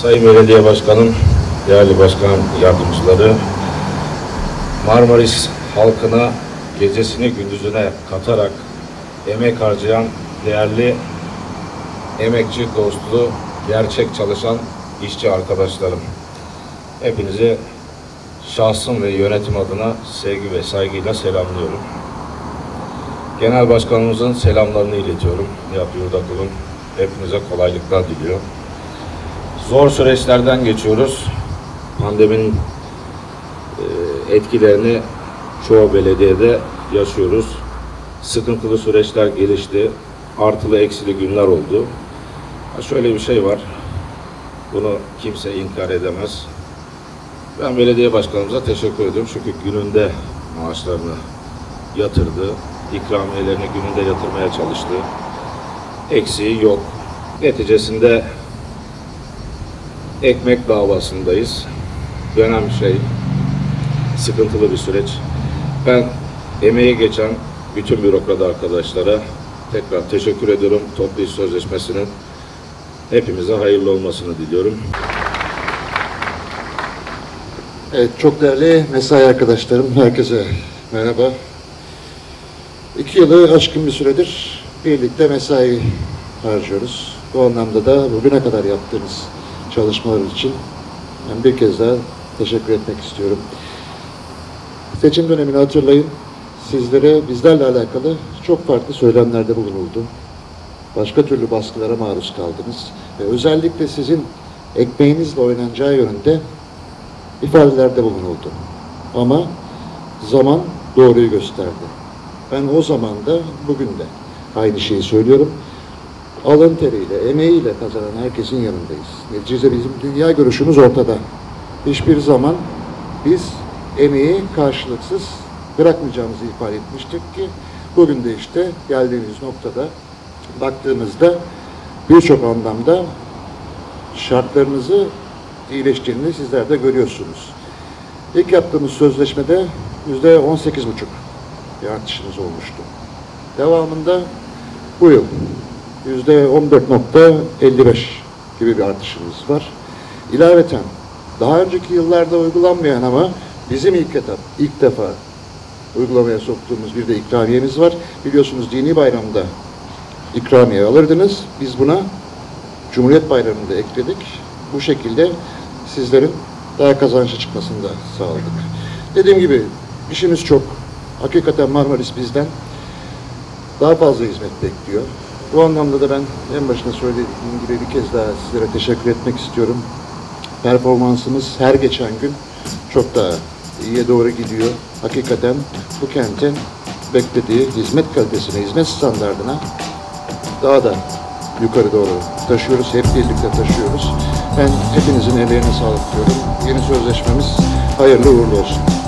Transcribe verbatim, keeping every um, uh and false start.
Sayın Belediye Başkanım, değerli başkan yardımcıları, Marmaris halkına gecesini gündüzüne katarak emek harcayan değerli emekçi dostu, gerçek çalışan işçi arkadaşlarım. Hepinizi şahsım ve yönetim adına sevgi ve saygıyla selamlıyorum. Genel Başkanımızın selamlarını iletiyorum. Yap yurda kulun. Hepinize kolaylıklar diliyor. Zor süreçlerden geçiyoruz. Pandeminin etkilerini çoğu belediyede yaşıyoruz. Sıkıntılı süreçler gelişti. Artılı eksili günler oldu. Şöyle bir şey var. Bunu kimse inkar edemez. Ben belediye başkanımıza teşekkür ediyorum. Çünkü gününde maaşlarını yatırdı. İkramiyelerini gününde yatırmaya çalıştı. Eksiği yok. Neticesinde ekmek davasındayız. Dönem şey, sıkıntılı bir süreç. Ben emeği geçen bütün bürokrat arkadaşlara tekrar teşekkür ediyorum. Toplu iş sözleşmesinin hepimize hayırlı olmasını diliyorum. Evet, çok değerli mesai arkadaşlarım, herkese merhaba. İki yılı aşkın bir süredir birlikte mesai harcıyoruz. Bu anlamda da bugüne kadar yaptığımız çalışmalar için ben bir kez daha teşekkür etmek istiyorum. Seçim dönemini hatırlayın. Sizlere bizlerle alakalı çok farklı söylemlerde bulunuldu. Başka türlü baskılara maruz kaldınız. Ve özellikle sizin ekmeğinizle oynanacağı yönünde ifadelerde bulunuldu. Ama zaman doğruyu gösterdi. Ben o zaman da bugün de aynı şeyi söylüyorum. Alın teriyle, emeğiyle kazanan herkesin yanındayız. Neticede bizim dünya görüşümüz ortada. Hiçbir zaman biz emeği karşılıksız bırakmayacağımızı ifade etmiştik ki bugün de işte geldiğimiz noktada baktığımızda birçok anlamda şartlarınızı iyileştiğini sizler de görüyorsunuz. İlk yaptığımız sözleşmede yüzde on sekiz buçuk bir artışımız olmuştu. Devamında bu yıl yüzde on dört nokta elli beş gibi bir artışımız var. İlaveten daha önceki yıllarda uygulanmayan ama bizim ilk etap, ilk defa uygulamaya soktuğumuz bir de ikramiyemiz var. Biliyorsunuz dini bayramda ikramiye alırdınız. Biz buna Cumhuriyet Bayramı'nda ekledik. Bu şekilde sizlerin daha kazançlı çıkmasını da sağladık. Dediğim gibi işimiz çok. Hakikaten Marmaris bizden daha fazla hizmet bekliyor. Bu anlamda da ben en başında söylediğim gibi bir kez daha sizlere teşekkür etmek istiyorum. Performansımız her geçen gün çok daha iyiye doğru gidiyor. Hakikaten bu kentin beklediği hizmet kalitesine, hizmet standardına daha da yukarı doğru taşıyoruz. Hep birlikte taşıyoruz. Ben hepinizin emeğine sağlık diyorum. Yeni sözleşmemiz hayırlı uğurlu olsun.